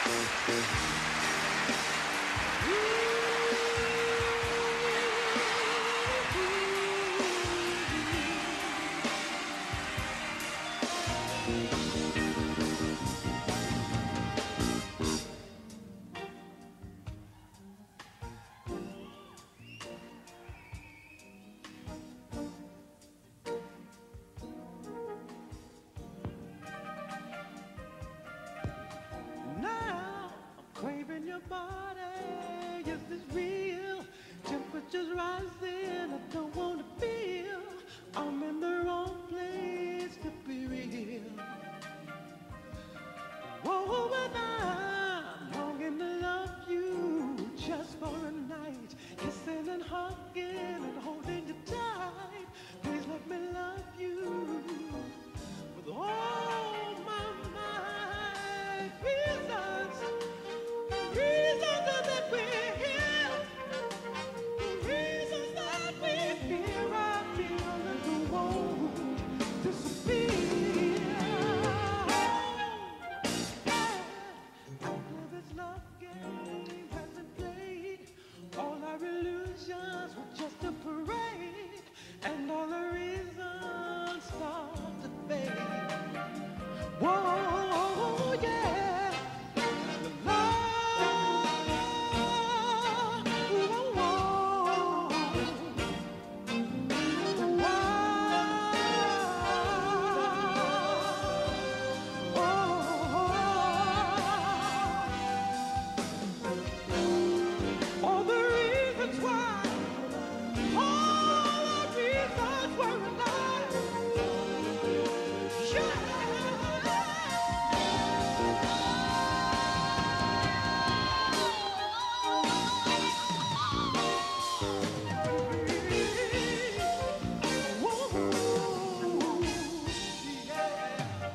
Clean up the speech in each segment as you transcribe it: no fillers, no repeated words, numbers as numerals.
Now I'm craving your body. Is this real? Temperature's rising. I don't wanna feel I'm in the wrong place to be real. Whoa, and I'm longing to love you just for a night, kissing and hugging and holding you tight. Please let me love you with all my might. Reasons that we're here, reasons that we're here. I feel like I won't disappear. After this love game has been played, all our illusions were just a parade, and all the reasons start to fade. Whoa, yeah. The love, whoa, whoa. The all the reasons why, all the reasons were alive. Yeah. Whoa, yeah.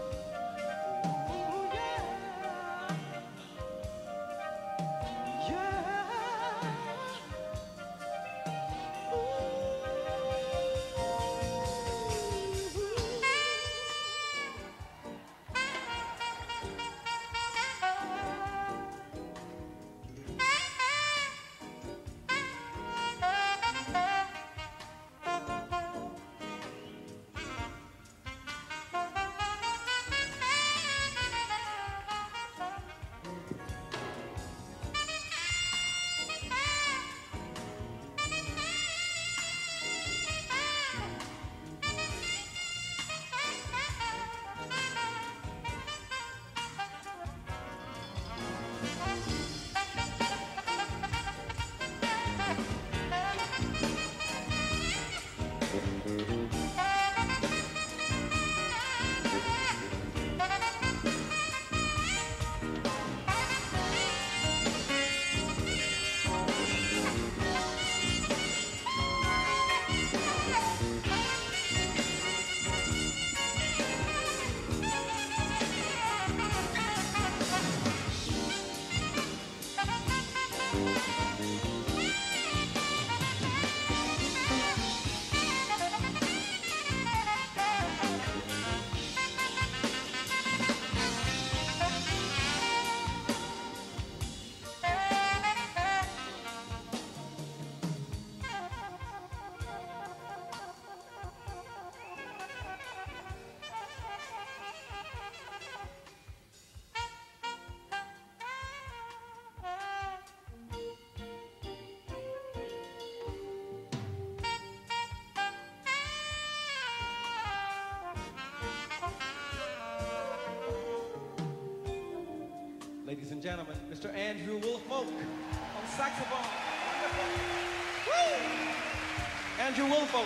Oh, yeah. Yeah. Ladies and gentlemen, Mr. Andrew Woolfolk on saxophone. Wonderful. Woo! Andrew Woolfolk.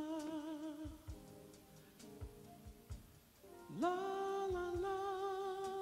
La la la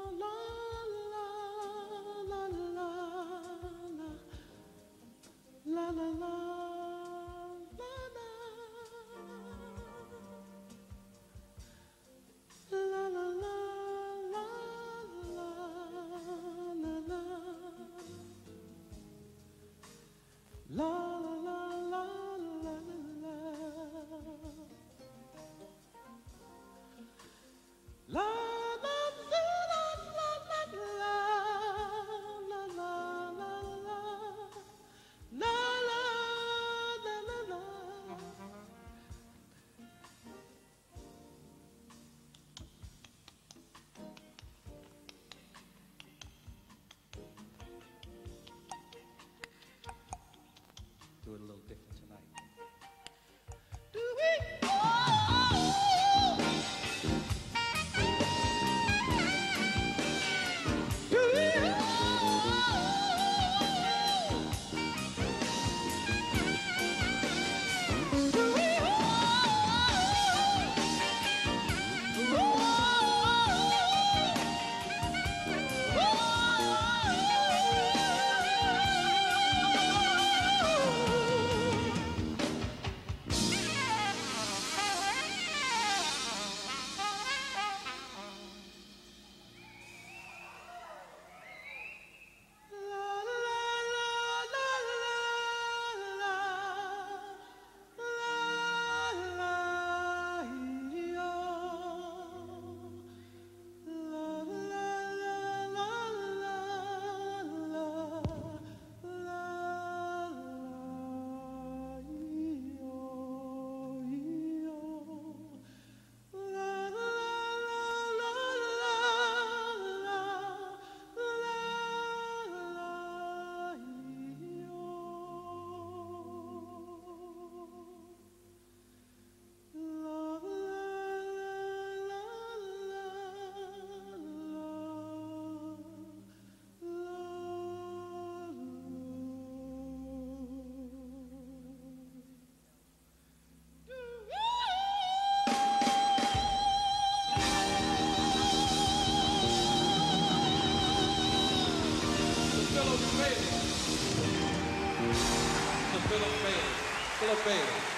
Bailey. To Philip Bailey. Philip Bailey.